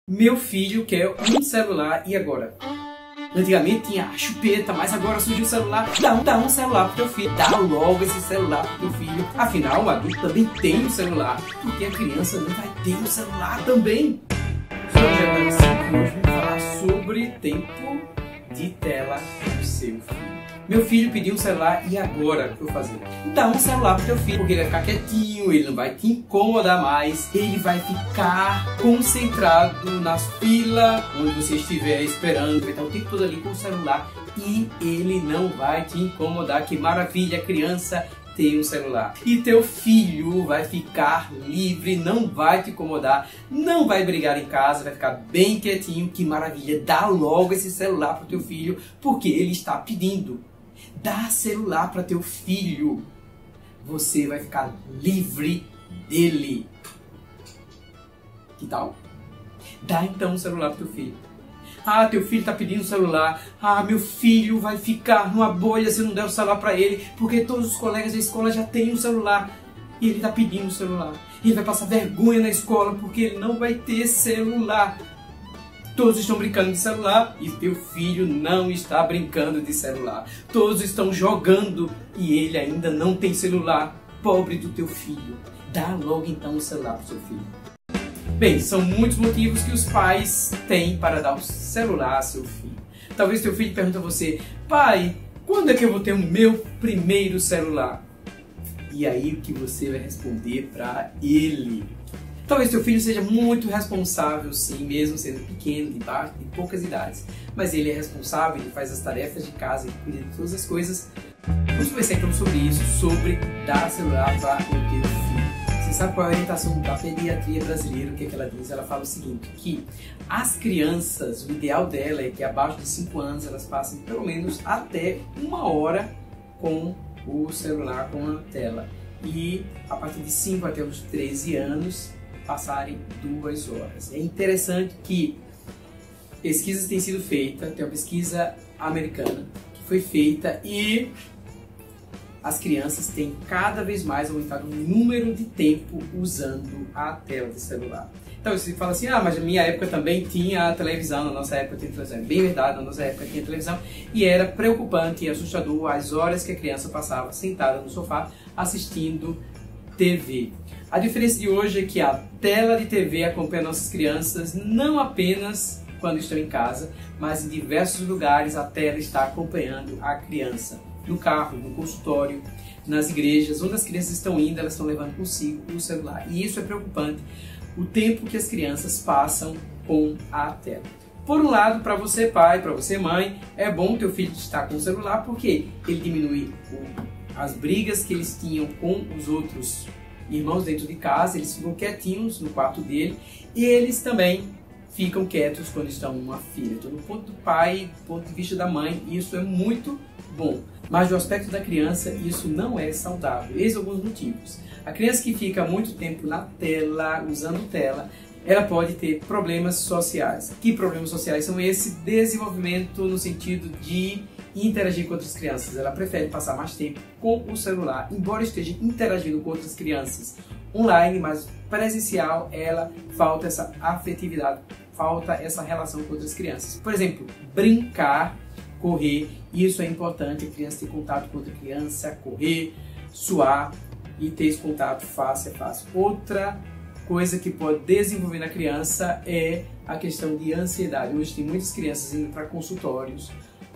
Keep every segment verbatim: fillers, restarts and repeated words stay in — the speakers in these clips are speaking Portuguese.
Meu filho quer um celular e agora? Antigamente tinha a chupeta, mas agora surgiu o celular. Dá um, dá um celular pro teu filho. Dá logo esse celular pro teu filho. Afinal, o adulto também tem um celular. Porque a criança não vai ter um celular também. Hoje vamos falar sobre tempo de tela do seu filho. Meu filho pediu um celular e agora o que eu vou fazer? Dá um celular pro teu filho, porque ele vai ficar quietinho, ele não vai te incomodar mais, ele vai ficar concentrado nas filas, onde você estiver esperando, vai estar o tempo todo ali com o celular e ele não vai te incomodar. Que maravilha, criança ter um celular. E teu filho vai ficar livre, não vai te incomodar, não vai brigar em casa, vai ficar bem quietinho. Que maravilha, dá logo esse celular pro teu filho, porque ele está pedindo. Dá celular para teu filho, você vai ficar livre dele. Que tal? Dá então um celular para teu filho. Ah, teu filho está pedindo um celular. Ah, meu filho vai ficar numa bolha se não der o celular para ele, porque todos os colegas da escola já têm um celular e ele está pedindo um celular. Ele vai passar vergonha na escola porque ele não vai ter celular. Todos estão brincando de celular e teu filho não está brincando de celular. Todos estão jogando e ele ainda não tem celular. Pobre do teu filho. Dá logo então o celular para o seu filho. Bem, são muitos motivos que os pais têm para dar o celular ao seu filho. Talvez teu filho pergunte a você: pai, quando é que eu vou ter o meu primeiro celular? E aí o que você vai responder para ele? Talvez teu filho seja muito responsável, sim, mesmo sendo pequeno, de, baixo, de poucas idades. Mas ele é responsável, ele faz as tarefas de casa, ele cuida de todas as coisas. Vamos conversar então sobre isso, sobre dar celular para o teu filho. Você sabe qual é a orientação da pediatria brasileira? O que é que ela diz? Ela fala o seguinte, que as crianças, o ideal dela é que abaixo de cinco anos elas passem pelo menos até uma hora com o celular, com a tela. E a partir de cinco até os treze anos, passarem duas horas. É interessante que pesquisas têm sido feitas, tem uma pesquisa americana que foi feita e as crianças têm cada vez mais aumentado o número de tempo usando a tela do celular. Então você fala assim, ah, mas na minha época também tinha a televisão, na nossa época tinha televisão. É bem verdade, na nossa época tinha televisão e era preocupante e assustador as horas que a criança passava sentada no sofá assistindo T V. A diferença de hoje é que a tela de T V acompanha nossas crianças não apenas quando estão em casa, mas em diversos lugares a tela está acompanhando a criança. No carro, no consultório, nas igrejas, onde as crianças estão indo, elas estão levando consigo o celular. E isso é preocupante, o tempo que as crianças passam com a tela. Por um lado, para você pai, para você mãe, é bom teu filho estar com o celular porque ele diminui o as brigas que eles tinham com os outros irmãos dentro de casa, eles ficam quietinhos no quarto dele e eles também ficam quietos quando estão numa fila. Então, do ponto do pai, do ponto de vista da mãe, isso é muito bom. Mas do aspecto da criança, isso não é saudável. Eis alguns motivos. A criança que fica muito tempo na tela, usando tela, ela pode ter problemas sociais. Que problemas sociais são esses? Desenvolvimento no sentido de interagir com outras crianças. Ela prefere passar mais tempo com o celular, embora esteja interagindo com outras crianças online, mas presencial, ela falta essa afetividade, falta essa relação com outras crianças. Por exemplo, brincar, correr, isso é importante, a criança ter contato com outra criança, correr, suar e ter esse contato face a face. Outra coisa que pode desenvolver na criança é a questão de ansiedade. Hoje tem muitas crianças indo para consultórios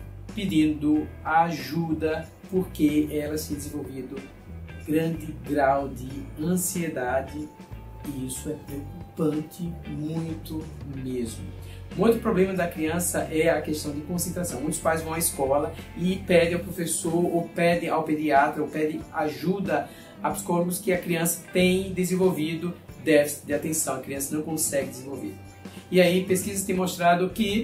pedindo ajuda porque elas têm desenvolvido grande grau de ansiedade e isso é preocupante muito mesmo. Um outro problema da criança é a questão de concentração. Muitos pais vão à escola e pedem ao professor ou pedem ao pediatra ou pedem ajuda a psicólogos que a criança tem desenvolvido déficit de atenção, a criança não consegue desenvolver. E aí pesquisas têm mostrado que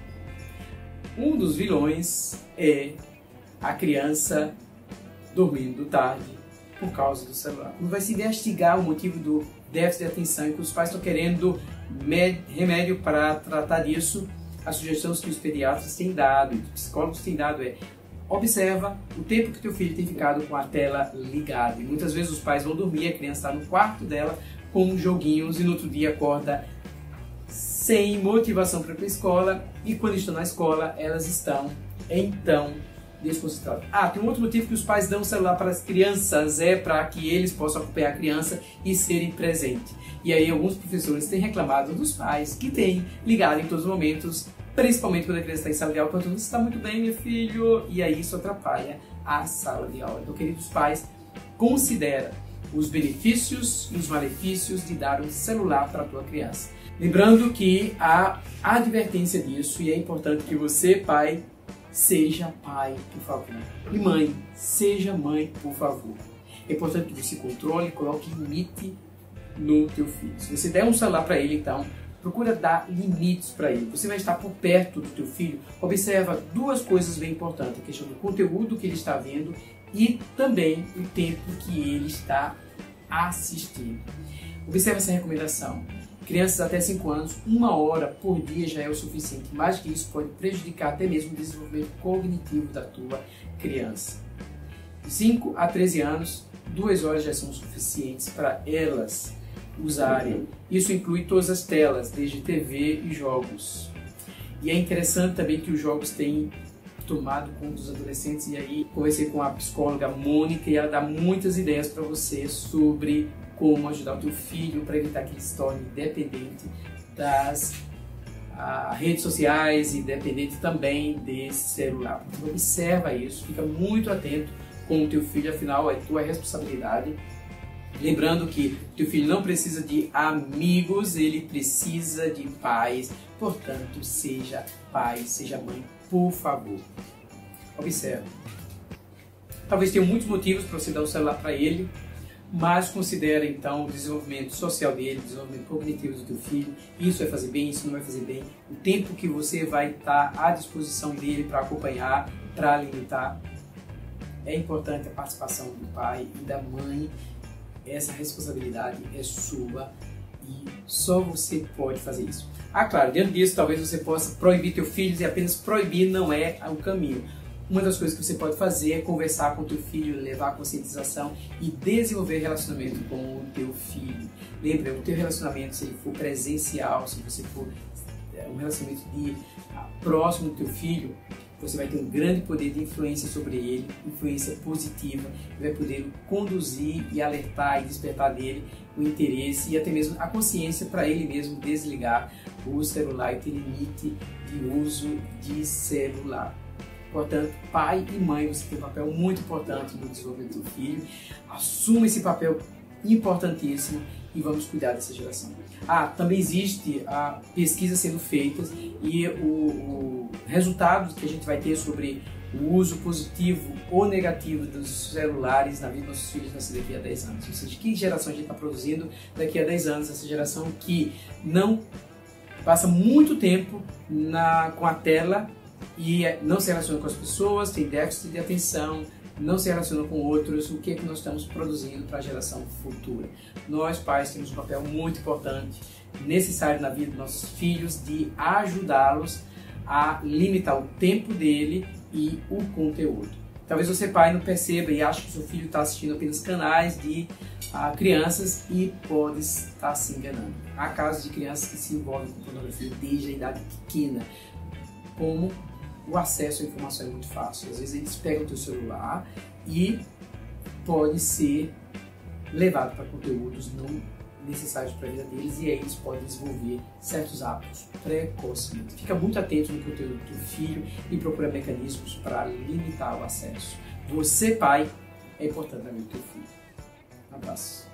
um dos vilões é a criança dormindo tarde por causa do celular. Quando vai se investigar o motivo do déficit de atenção e que os pais estão querendo remédio para tratar disso, as sugestões que os pediatras têm dado, os psicólogos têm dado é: observa o tempo que teu filho tem ficado com a tela ligada. E muitas vezes os pais vão dormir, a criança está no quarto dela com joguinhos e no outro dia acorda sem motivação para ir para a escola, e quando estão na escola, elas estão, então, desconcentradas. Ah, tem um outro motivo que os pais dão o celular para as crianças, é para que eles possam acompanhar a criança e serem presentes. E aí alguns professores têm reclamado dos pais que têm ligado em todos os momentos, principalmente quando a criança está em sala de aula, perguntando: você está muito bem, meu filho? E aí isso atrapalha a sala de aula. Então, queridos pais, considera os benefícios e os malefícios de dar um celular para a tua criança. Lembrando que há advertência disso, e é importante que você, pai, seja pai, por favor. E mãe, seja mãe, por favor. É importante que você controle e coloque limite no teu filho. Se você der um celular para ele, então, procura dar limites para ele. Você vai estar por perto do teu filho. Observa duas coisas bem importantes: a questão do conteúdo que ele está vendo e também o tempo que ele está assistindo. Observe essa recomendação. Crianças até cinco anos, uma hora por dia já é o suficiente. Mais que isso pode prejudicar até mesmo o desenvolvimento cognitivo da tua criança. De cinco a treze anos, duas horas já são suficientes para elas usarem. Isso inclui todas as telas, desde T V e jogos. E é interessante também que os jogos têm tomado conta dos adolescentes, e aí conversei com a psicóloga Mônica e ela dá muitas ideias para você sobre como ajudar o teu filho para evitar que ele se torne dependente das ah, redes sociais e dependente também desse celular. Então observa isso, fica muito atento com o teu filho, afinal é tua responsabilidade. Lembrando que o teu filho não precisa de amigos, ele precisa de pais. Portanto, seja pai, seja mãe, por favor. Observe. Talvez tenha muitos motivos para você dar o celular para ele, mas considere então o desenvolvimento social dele, o desenvolvimento cognitivo do teu filho. Isso vai fazer bem, isso não vai fazer bem. O tempo que você vai estar à disposição dele para acompanhar, para limitar. É importante a participação do pai e da mãe. Essa responsabilidade é sua e só você pode fazer isso. Ah, claro, dentro disso talvez você possa proibir teu filho, e apenas proibir não é o caminho. Uma das coisas que você pode fazer é conversar com o teu filho, levar a conscientização e desenvolver relacionamento com o teu filho. Lembra, o teu relacionamento, se ele for presencial, se você for um relacionamento de, próximo do teu filho, você vai ter um grande poder de influência sobre ele, influência positiva, e vai poder conduzir e alertar e despertar dele o interesse e até mesmo a consciência para ele mesmo desligar o celular e ter limite de uso de celular. Portanto, pai e mãe, você tem um papel muito importante no desenvolvimento do filho. Assuma esse papel importantíssimo e vamos cuidar dessa geração. Ah, também existe a pesquisa sendo feita e o, o resultado que a gente vai ter sobre o uso positivo ou negativo dos celulares na vida dos nossos filhos vai ser daqui a dez anos. Ou seja, que geração a gente está produzindo daqui a dez anos? Essa geração que não passa muito tempo na, com a tela e não se relaciona com as pessoas, tem déficit de atenção, não se relaciona com outros. O que é que nós estamos produzindo para a geração futura? Nós, pais, temos um papel muito importante, necessário na vida dos nossos filhos, de ajudá-los a limitar o tempo dele e o conteúdo. Talvez você, pai, não perceba e ache que seu filho está assistindo apenas canais de uh, crianças e pode estar se enganando. Há casos de crianças que se envolvem com pornografia desde a idade pequena, como o acesso à informação é muito fácil. Às vezes eles pegam o teu celular e pode ser levado para conteúdos não necessários para a vida deles, e aí eles podem desenvolver certos hábitos precocemente. Fica muito atento no conteúdo do teu filho e procura mecanismos para limitar o acesso. Você, pai, é importante na vida do teu filho. Um abraço.